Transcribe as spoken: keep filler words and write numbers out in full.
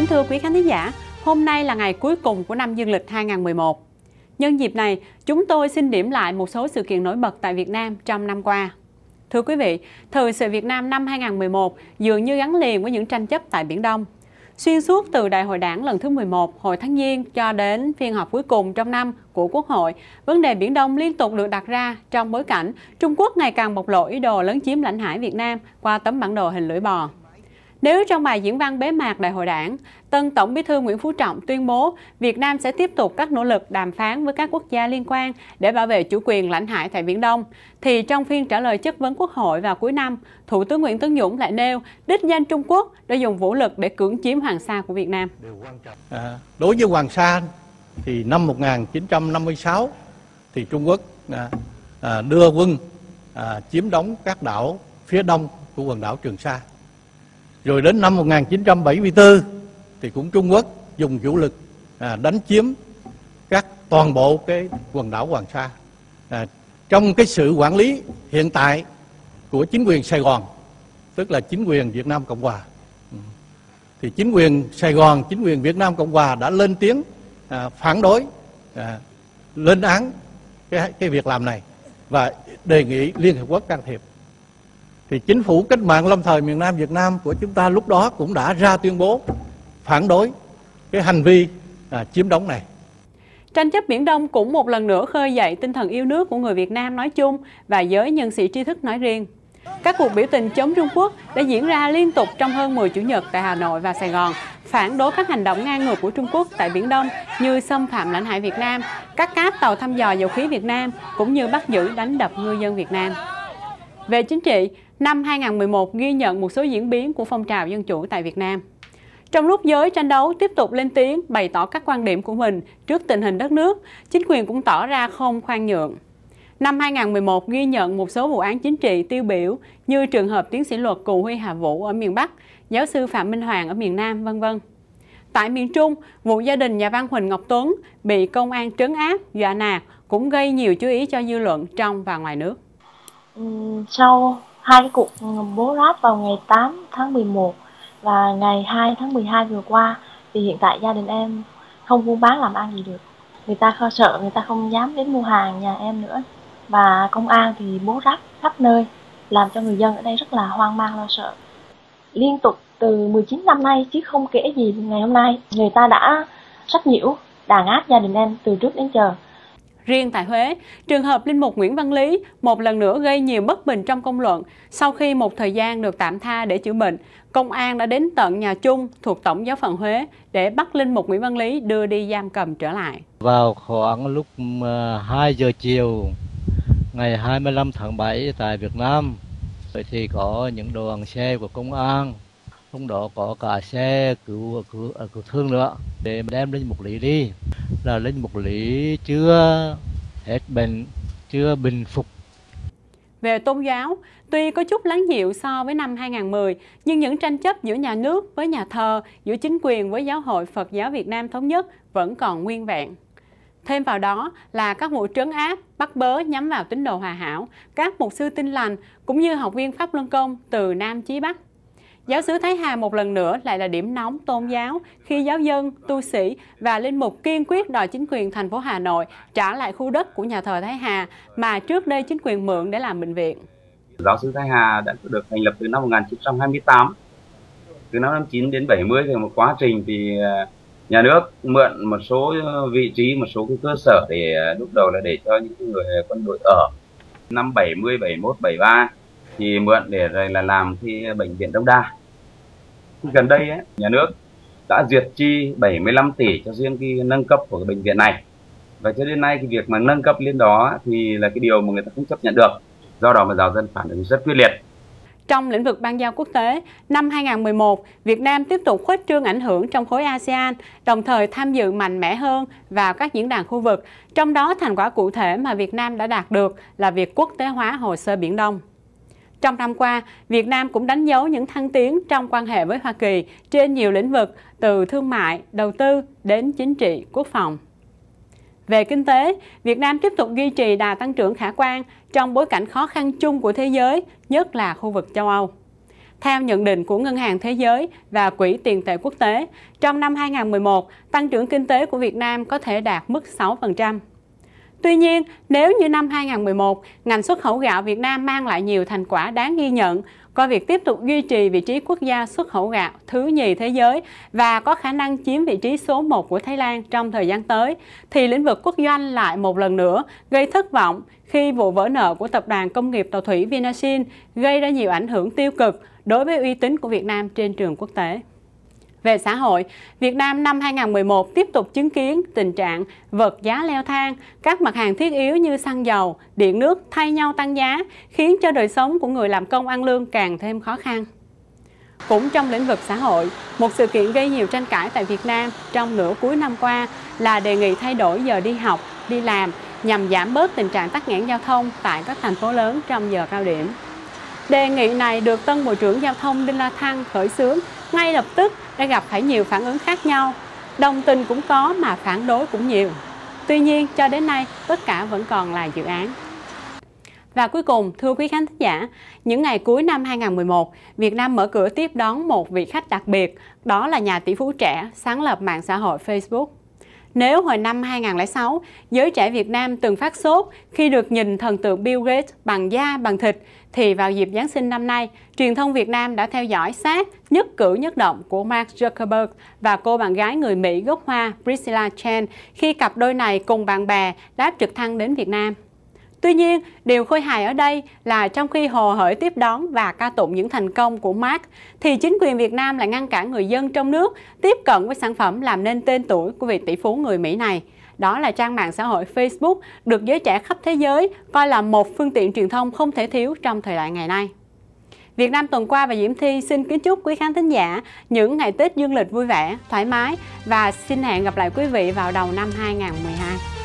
thưa quý khán thính giả, hôm nay là ngày cuối cùng của năm dương lịch hai nghìn không trăm mười một. Nhân dịp này, chúng tôi xin điểm lại một số sự kiện nổi bật tại Việt Nam trong năm qua. Thưa quý vị, thời sự Việt Nam năm hai nghìn không trăm mười một dường như gắn liền với những tranh chấp tại Biển Đông. Xuyên suốt từ Đại hội Đảng lần thứ mười một hồi tháng Giêng cho đến phiên họp cuối cùng trong năm của Quốc hội, vấn đề Biển Đông liên tục được đặt ra trong bối cảnh Trung Quốc ngày càng bộc lộ ý đồ lấn chiếm lãnh hải Việt Nam qua tấm bản đồ hình lưỡi bò. Nếu trong bài diễn văn bế mạc Đại hội Đảng, tân Tổng Bí thư Nguyễn Phú Trọng tuyên bố Việt Nam sẽ tiếp tục các nỗ lực đàm phán với các quốc gia liên quan để bảo vệ chủ quyền lãnh hải tại Biển Đông, thì trong phiên trả lời chất vấn Quốc hội vào cuối năm, Thủ tướng Nguyễn Tấn Dũng lại nêu đích danh Trung Quốc đã dùng vũ lực để cưỡng chiếm Hoàng Sa của Việt Nam. À, đối với Hoàng Sa thì năm một nghìn chín trăm năm mươi sáu thì Trung Quốc à, à, đưa quân à, chiếm đóng các đảo phía đông của quần đảo Trường Sa. Rồi đến năm một nghìn chín trăm bảy mươi tư thì cũng Trung Quốc dùng vũ lực à, đánh chiếm các toàn bộ cái quần đảo Hoàng Sa. À, trong cái sự quản lý hiện tại của chính quyền Sài Gòn, tức là chính quyền Việt Nam Cộng Hòa, thì chính quyền Sài Gòn, chính quyền Việt Nam Cộng Hòa đã lên tiếng à, phản đối, à, lên án cái, cái việc làm này và đề nghị Liên Hợp Quốc can thiệp. Thì chính phủ cách mạng lâm thời miền Nam Việt Nam của chúng ta lúc đó cũng đã ra tuyên bố phản đối cái hành vi à, chiếm đóng này. Tranh chấp Biển Đông cũng một lần nữa khơi dậy tinh thần yêu nước của người Việt Nam nói chung và giới nhân sĩ trí thức nói riêng. Các cuộc biểu tình chống Trung Quốc đã diễn ra liên tục trong hơn mười chủ nhật tại Hà Nội và Sài Gòn, phản đối các hành động ngang ngược của Trung Quốc tại Biển Đông như xâm phạm lãnh hải Việt Nam, cắt cáp tàu thăm dò dầu khí Việt Nam cũng như bắt giữ đánh đập ngư dân Việt Nam. Về chính trị, năm hai nghìn không trăm mười một ghi nhận một số diễn biến của phong trào dân chủ tại Việt Nam. Trong lúc giới tranh đấu tiếp tục lên tiếng bày tỏ các quan điểm của mình trước tình hình đất nước, chính quyền cũng tỏ ra không khoan nhượng. Năm hai nghìn không trăm mười một ghi nhận một số vụ án chính trị tiêu biểu như trường hợp tiến sĩ luật Cù Huy Hà Vũ ở miền Bắc, giáo sư Phạm Minh Hoàng ở miền Nam, vân vân. Tại miền Trung, vụ gia đình nhà văn Huỳnh Ngọc Tuấn bị công an trấn áp, dọa nạt cũng gây nhiều chú ý cho dư luận trong và ngoài nước. Ừ, sau hai cái cuộc bố ráp vào ngày tám tháng mười một và ngày hai tháng mười hai vừa qua thì hiện tại gia đình em không buôn bán làm ăn gì được. Người ta kho sợ, người ta không dám đến mua hàng nhà em nữa. Và công an thì bố ráp khắp nơi, làm cho người dân ở đây rất là hoang mang lo sợ. Liên tục từ mười chín năm nay chứ không kể gì ngày hôm nay, người ta đã sách nhiễu, đàn áp gia đình em từ trước đến giờ. Riêng tại Huế, trường hợp linh mục Nguyễn Văn Lý một lần nữa gây nhiều bất bình trong công luận. Sau khi một thời gian được tạm tha để chữa bệnh, công an đã đến tận nhà chung thuộc Tổng giáo phận Huế để bắt linh mục Nguyễn Văn Lý đưa đi giam cầm trở lại. Vào khoảng lúc hai giờ chiều ngày hai mươi lăm tháng bảy tại Việt Nam thì có những đoàn xe của công an, trong đó có cả xe cứu cứu, cứu thương nữa để đem linh mục Lý đi. Là linh mục Lý chưa hết bệnh, chưa bình phục. Về tôn giáo, tuy có chút lắng dịu so với năm hai nghìn không trăm mười, nhưng những tranh chấp giữa nhà nước với nhà thờ, giữa chính quyền với Giáo hội Phật giáo Việt Nam Thống nhất vẫn còn nguyên vẹn. Thêm vào đó là các vụ trấn áp, bắt bớ nhắm vào tín đồ Hòa Hảo, các mục sư Tin Lành cũng như học viên Pháp Luân Công từ Nam chí Bắc. Giáo xứ Thái Hà một lần nữa lại là điểm nóng tôn giáo khi giáo dân, tu sĩ và linh mục kiên quyết đòi chính quyền thành phố Hà Nội trả lại khu đất của nhà thờ Thái Hà mà trước đây chính quyền mượn để làm bệnh viện. Giáo xứ Thái Hà đã được thành lập từ năm một nghìn chín trăm hai mươi tám. Từ năm năm chín đến bảy mươi thì một quá trình thì nhà nước mượn một số vị trí, một số cái cơ sở để lúc đầu là để cho những người quân đội ở. Năm bảy mươi, bảy mươi mốt, bảy mươi ba thì mượn để rồi là làm cái bệnh viện Đông Đa. Gần đây ấy, nhà nước đã duyệt chi bảy mươi lăm tỷ cho riêng cái nâng cấp của cái bệnh viện này. Và cho đến nay cái việc mà nâng cấp lên đó thì là cái điều mà người ta không chấp nhận được. Do đó mà giáo dân phản ứng rất quyết liệt. Trong lĩnh vực bang giao quốc tế, năm hai nghìn không trăm mười một, Việt Nam tiếp tục khuếch trương ảnh hưởng trong khối a sê an, đồng thời tham dự mạnh mẽ hơn vào các diễn đàn khu vực. Trong đó, thành quả cụ thể mà Việt Nam đã đạt được là việc quốc tế hóa hồ sơ Biển Đông. Trong năm qua, Việt Nam cũng đánh dấu những thăng tiến trong quan hệ với Hoa Kỳ trên nhiều lĩnh vực, từ thương mại, đầu tư đến chính trị, quốc phòng. Về kinh tế, Việt Nam tiếp tục duy trì đà tăng trưởng khả quan trong bối cảnh khó khăn chung của thế giới, nhất là khu vực châu Âu. Theo nhận định của Ngân hàng Thế giới và Quỹ tiền tệ quốc tế, trong năm hai nghìn không trăm mười một, tăng trưởng kinh tế của Việt Nam có thể đạt mức sáu phần trăm. Tuy nhiên, nếu như năm hai nghìn không trăm mười một, ngành xuất khẩu gạo Việt Nam mang lại nhiều thành quả đáng ghi nhận, coi việc tiếp tục duy trì vị trí quốc gia xuất khẩu gạo thứ nhì thế giới và có khả năng chiếm vị trí số một của Thái Lan trong thời gian tới, thì lĩnh vực quốc doanh lại một lần nữa gây thất vọng khi vụ vỡ nợ của Tập đoàn Công nghiệp Tàu thủy Vinasin gây ra nhiều ảnh hưởng tiêu cực đối với uy tín của Việt Nam trên trường quốc tế. Về xã hội, Việt Nam năm hai nghìn không trăm mười một tiếp tục chứng kiến tình trạng vật giá leo thang, các mặt hàng thiết yếu như xăng dầu, điện nước thay nhau tăng giá, khiến cho đời sống của người làm công ăn lương càng thêm khó khăn. Cũng trong lĩnh vực xã hội, một sự kiện gây nhiều tranh cãi tại Việt Nam trong nửa cuối năm qua là đề nghị thay đổi giờ đi học, đi làm nhằm giảm bớt tình trạng tắc nghẽn giao thông tại các thành phố lớn trong giờ cao điểm. Đề nghị này được Tân Bộ trưởng Giao thông Đinh La Thăng khởi xướng ngay lập tức đã gặp phải nhiều phản ứng khác nhau. Đồng tình cũng có mà phản đối cũng nhiều. Tuy nhiên, cho đến nay, tất cả vẫn còn là dự án. Và cuối cùng, thưa quý khán giả, những ngày cuối năm hai nghìn không trăm mười một, Việt Nam mở cửa tiếp đón một vị khách đặc biệt, đó là nhà tỷ phú trẻ sáng lập mạng xã hội Facebook. Nếu hồi năm hai nghìn không trăm lẻ sáu, giới trẻ Việt Nam từng phát sốt khi được nhìn thần tượng Bill Gates bằng da bằng thịt, thì vào dịp Giáng sinh năm nay, truyền thông Việt Nam đã theo dõi sát nhất cử nhất động của Mark Zuckerberg và cô bạn gái người Mỹ gốc Hoa Priscilla Chan khi cặp đôi này cùng bạn bè đáp trực thăng đến Việt Nam. Tuy nhiên, điều khôi hài ở đây là trong khi hồ hởi tiếp đón và ca tụng những thành công của Mark, thì chính quyền Việt Nam lại ngăn cản người dân trong nước tiếp cận với sản phẩm làm nên tên tuổi của vị tỷ phú người Mỹ này. Đó là trang mạng xã hội Facebook được giới trẻ khắp thế giới coi là một phương tiện truyền thông không thể thiếu trong thời đại ngày nay. Việt Nam tuần qua và Diễm Thi xin kính chúc quý khán thính giả những ngày Tết dương lịch vui vẻ, thoải mái và xin hẹn gặp lại quý vị vào đầu năm hai nghìn không trăm mười hai.